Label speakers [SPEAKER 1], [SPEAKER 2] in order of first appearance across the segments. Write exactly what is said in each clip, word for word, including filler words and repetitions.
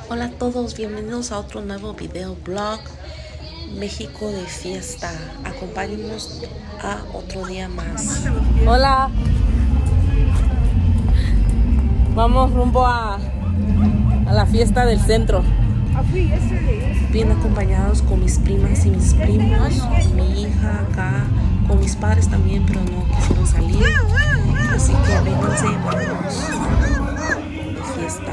[SPEAKER 1] Hola a todos, bienvenidos a otro nuevo video blog México de fiesta. Acompáñennos a otro día más.
[SPEAKER 2] Hola. Vamos rumbo a, a la fiesta del centro.
[SPEAKER 1] Bien acompañados con mis primas y mis primos, mi hija acá, con mis padres también, pero no quisieron salir. Así que vénganse, vámonos de fiesta.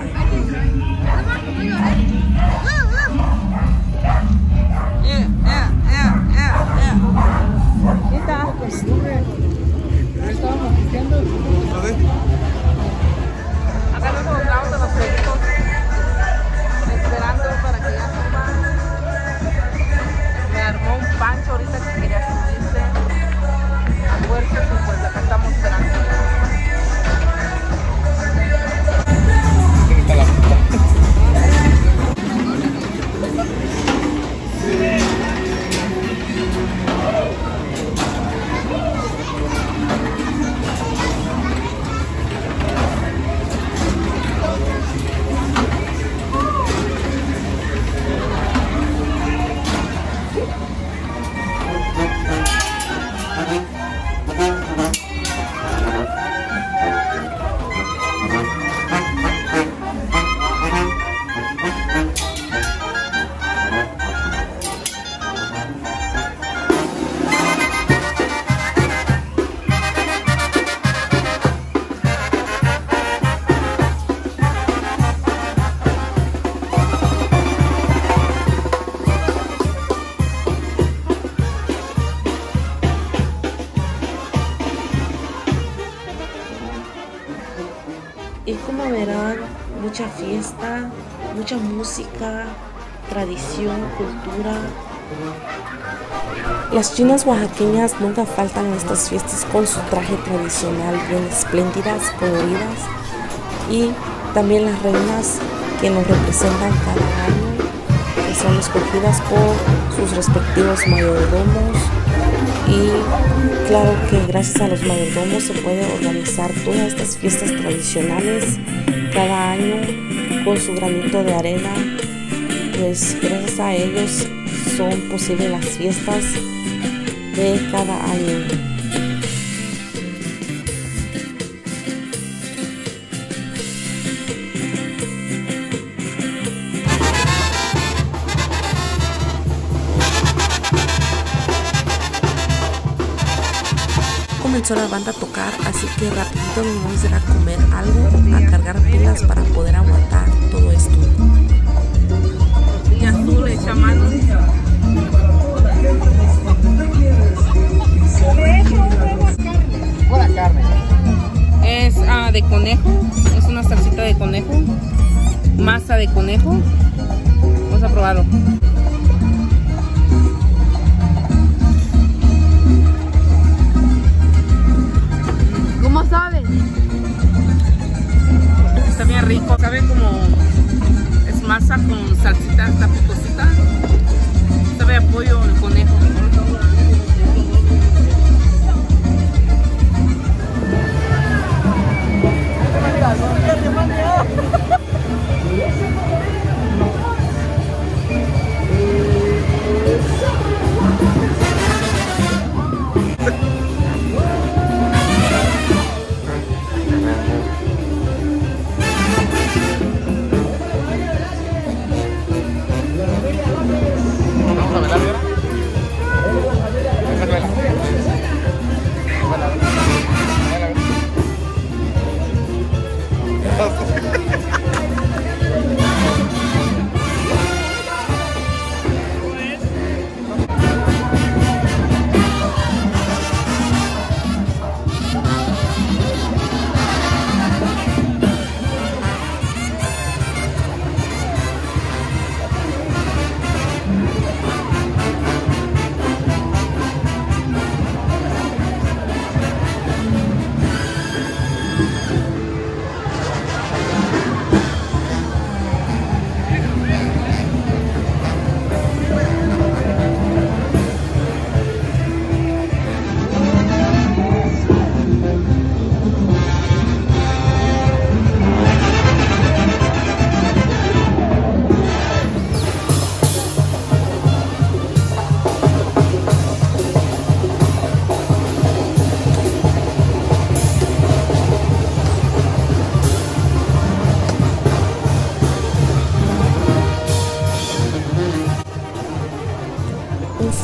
[SPEAKER 2] Acá nos encontramos a los perritos esperando para que ya suban. Me armó un pancho ahorita que quería subirse a fuerzas y pues acá estamos esperando.
[SPEAKER 1] Y como verán, mucha fiesta, mucha música, tradición, cultura. Las chinas oaxaqueñas nunca faltan en estas fiestas con su traje tradicional bien espléndidas, coloridas. Y también las reinas que nos representan cada año, que son escogidas por sus respectivos mayordomos. Y claro que gracias a los mayordomos se puede organizar todas estas fiestas tradicionales cada año con su granito de arena. Pues gracias a ellos son posibles las fiestas de cada año. Comenzó la banda a tocar, así que rapidito nos vamos a ir a comer algo, a cargar pilas para poder aguantar todo esto.
[SPEAKER 2] Y azul echa mano.
[SPEAKER 3] Buena carne.
[SPEAKER 2] Es uh, de conejo, es una salsita de conejo, masa de conejo. Vamos a probarlo. ¿Cómo sabe? Está bien rico, sabe como es masa con salsita, está picosita. Sabe a pollo el conejo.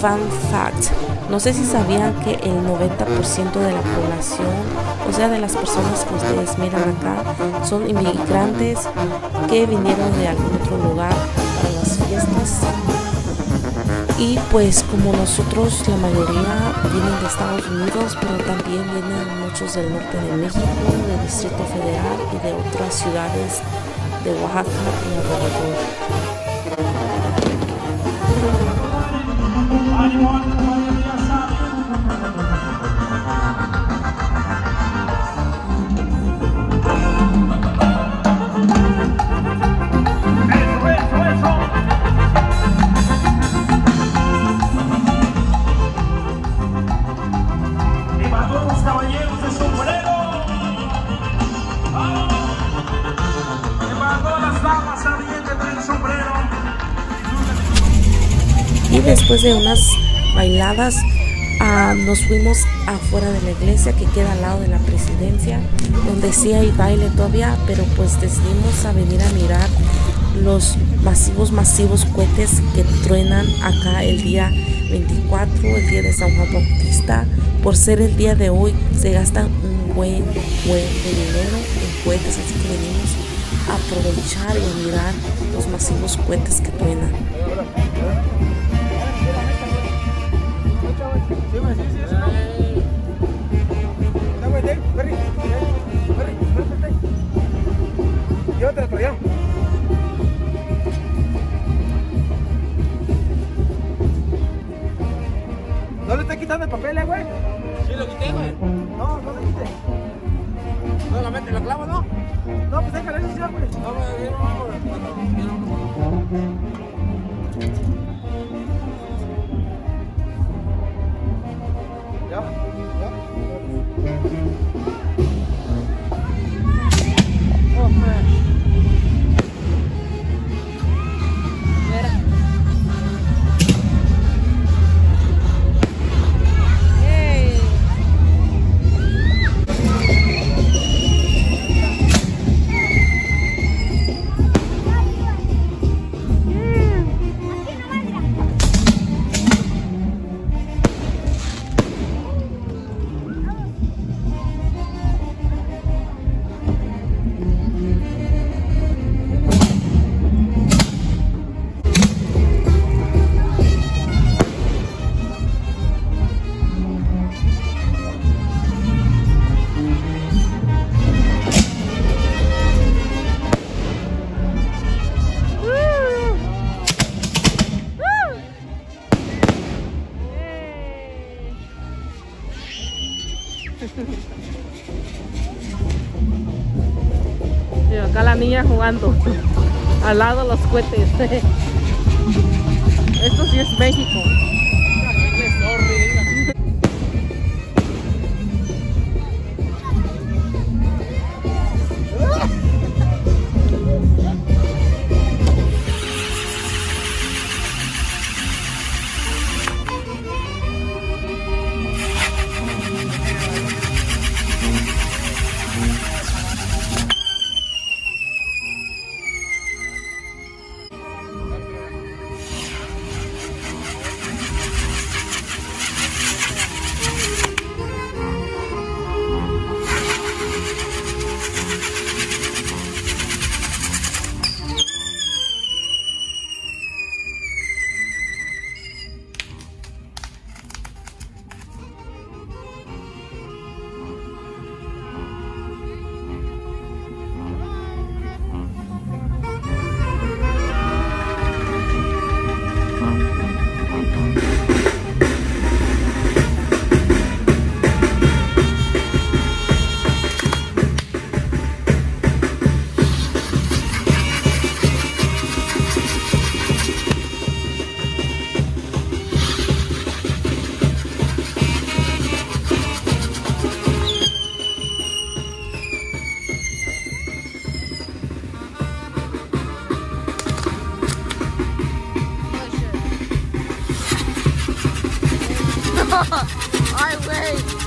[SPEAKER 1] fun fact, no sé si sabían que el noventa por ciento de la población, o sea de las personas que ustedes miran acá, son inmigrantes que vinieron de algún otro lugar para las fiestas. Y pues como nosotros, la mayoría vienen de Estados Unidos, pero también vienen muchos del norte de México, del Distrito Federal y de otras ciudades de Oaxaca y alrededor. Y después de unas bailadas uh, nos fuimos afuera de la iglesia que queda al lado de la presidencia, donde sí hay baile todavía, pero pues decidimos a venir a mirar los masivos masivos cohetes que truenan acá el día veinticuatro, el día de San Juan Bautista. Por ser el día de hoy se gastan un buen buen de dinero en cohetes, así que venimos a aprovechar y a mirar los masivos cohetes que truenan.
[SPEAKER 3] ¿No le está quitando el papel, eh, güey?
[SPEAKER 4] Sí, lo quité, güey.
[SPEAKER 3] No, no le quite.
[SPEAKER 4] No, la mete, la clavo, ¿no?
[SPEAKER 3] No, pues déjale así, güey.
[SPEAKER 4] No, güey, no, no, no.
[SPEAKER 3] ¿Ya? ¿Ya? Oh, man.
[SPEAKER 2] Y acá la niña jugando al lado de los cohetes. Esto sí es México. Ay, güey.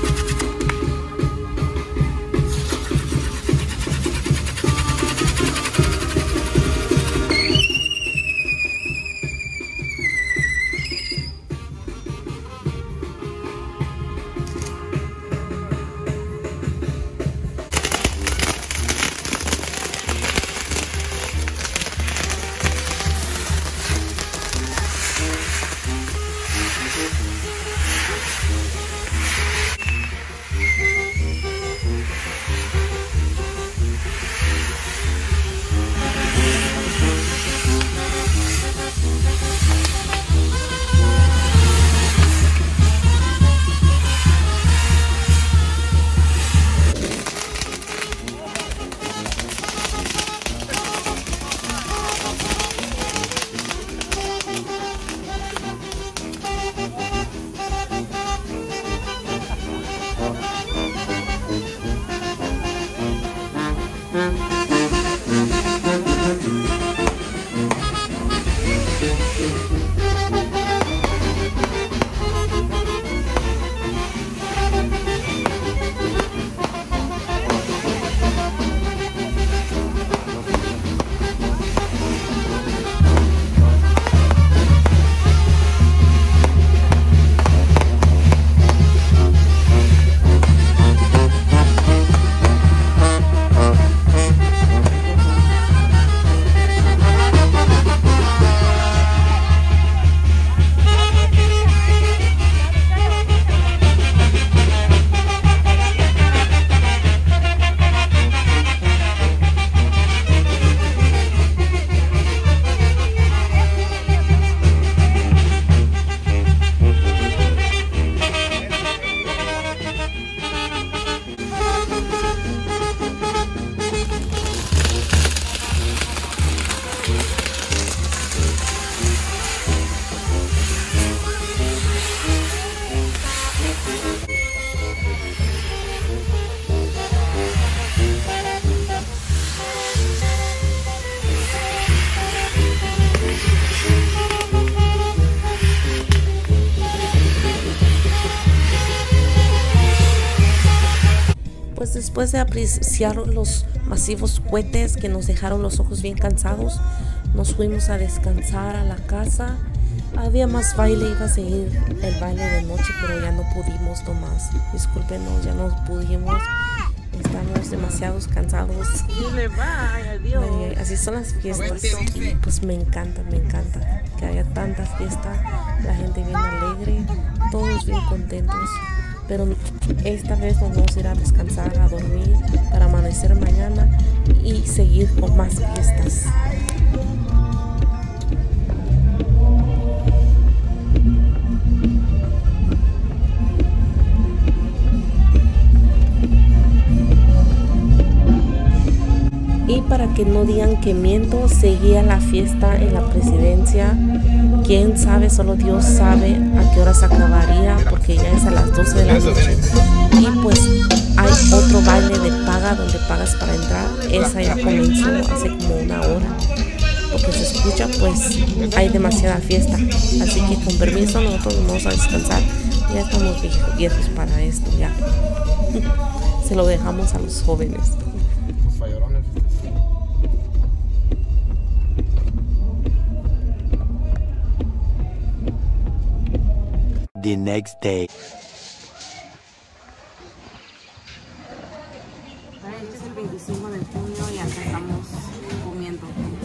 [SPEAKER 1] después de apreciar los masivos cohetes que nos dejaron los ojos bien cansados, nos fuimos a descansar a la casa. Había más baile, iba a seguir el baile de noche, pero ya no pudimos nomás. Discúlpenos, ya no pudimos. Estamos demasiado cansados.
[SPEAKER 2] Dile bye, adiós.
[SPEAKER 1] Ay, así son las fiestas. Y pues me encanta, me encanta que haya tanta fiesta. La gente bien alegre, todos bien contentos. Pero esta vez nos vamos a ir a descansar, a dormir, para amanecer mañana y seguir con más fiestas. Y para que no digan que miento, seguía la fiesta en la presidencia. Quién sabe, solo Dios sabe a qué hora se acabaría, porque ya es a las doce de la noche. Y pues hay otro baile de paga donde pagas para entrar. Esa ya comenzó hace como una hora. Porque se escucha, pues hay demasiada fiesta. Así que con permiso nosotros nos vamos a descansar. Ya estamos viejos para esto ya. Se lo dejamos a los jóvenes.
[SPEAKER 5] The next day.
[SPEAKER 2] Este es el veinticinco de junio y acá estamos comiendo.